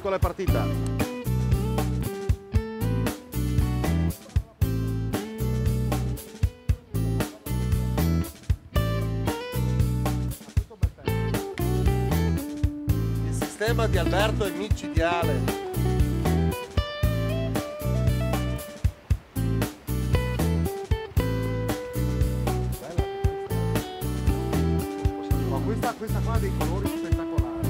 quale partita. Il sistema di Alberto è micidiale. Questa qua ha dei colori spettacolari.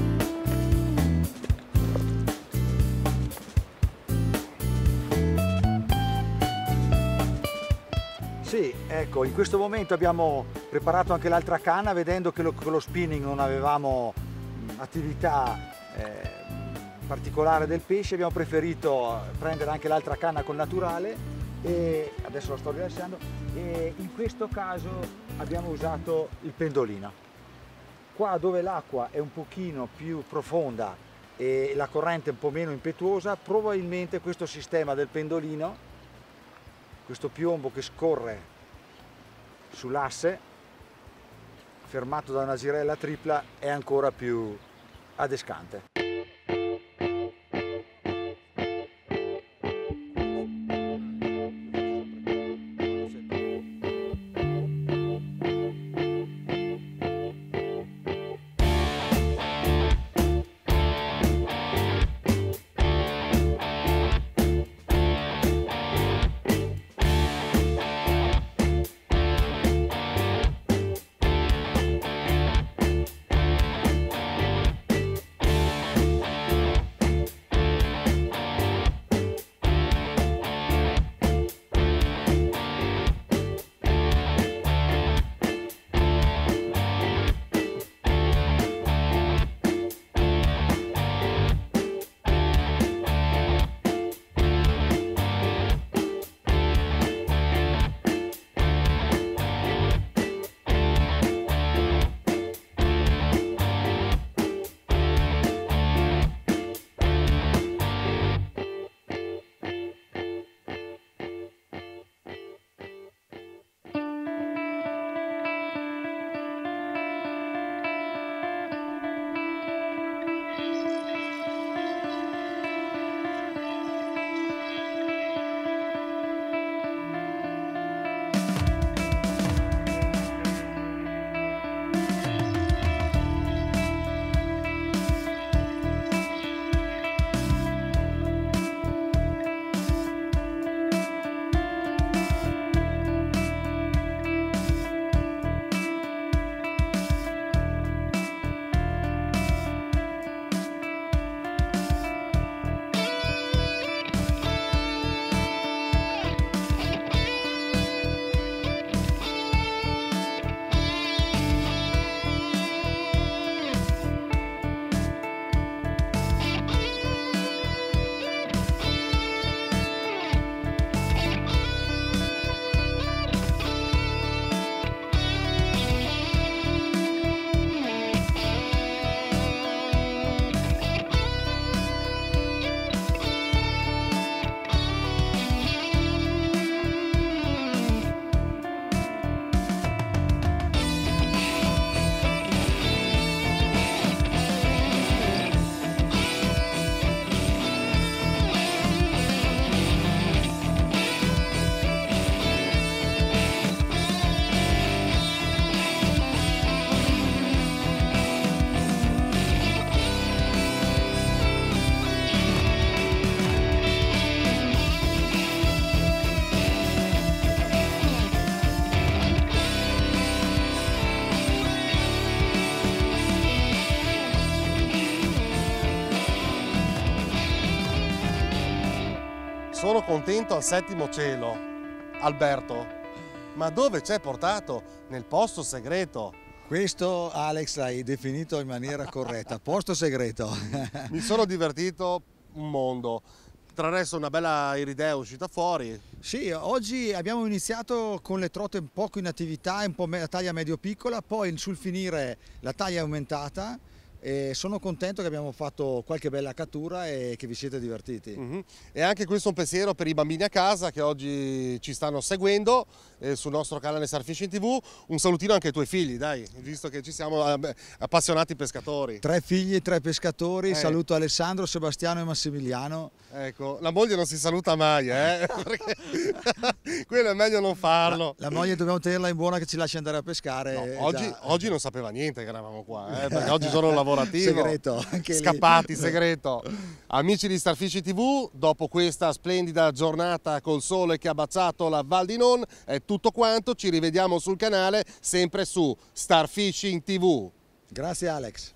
Sì, ecco, in questo momento abbiamo preparato anche l'altra canna, vedendo che con lo spinning non avevamo attività particolare del pesce, abbiamo preferito prendere anche l'altra canna col naturale e adesso la sto rilasciando, e in questo caso abbiamo usato il pendolino. Qua dove l'acqua è un pochino più profonda e la corrente un po' meno impetuosa, probabilmente questo sistema del pendolino, questo piombo che scorre sull'asse, fermato da una girella tripla, è ancora più adescante. Sono contento al settimo cielo. Alberto, ma dove ci hai portato? Nel posto segreto. Questo, Alex, l'hai definito in maniera corretta, posto segreto. Mi sono divertito un mondo. Tra adesso una bella iridea è uscita fuori. Sì, oggi abbiamo iniziato con le trote un poco in attività, un po' taglia medio-piccola, poi sul finire la taglia è aumentata e sono contento che abbiamo fatto qualche bella cattura e che vi siete divertiti. E anche questo è un pensiero per i bambini a casa che oggi ci stanno seguendo sul nostro canale Star Fishing TV. Un salutino anche ai tuoi figli, dai, visto che ci siamo appassionati pescatori. 3 figli, 3 pescatori, saluto Alessandro, Sebastiano e Massimiliano. Ecco, la moglie non si saluta mai, perché quello è meglio non farlo. La moglie dobbiamo tenerla in buona che ci lasci andare a pescare. No, oggi non sapeva niente che eravamo qua, perché oggi sono lavorativo. Segreto, anche scappati, lì. Segreto. Amici di Star Fishing TV, dopo questa splendida giornata col sole che ha baciato la Val di Non, è tutto quanto, ci rivediamo sul canale, sempre su Star Fishing TV. Grazie Alex.